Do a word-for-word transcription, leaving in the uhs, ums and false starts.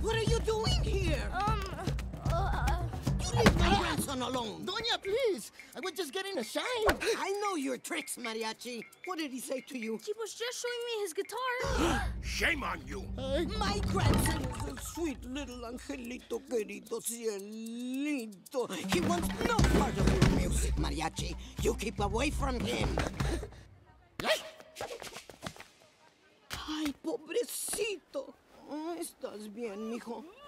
What are you doing here? Um, uh... You leave my grandson alone. Doña, please. I was just getting a shine. I know your tricks, Mariachi. What did he say to you? He was just showing me his guitar. Shame on you. Hey. My grandson is a sweet little angelito querido cielito. He wants no part of your music, Mariachi. You keep away from him. Ay, pobrecito. ¿Estás bien, mijo?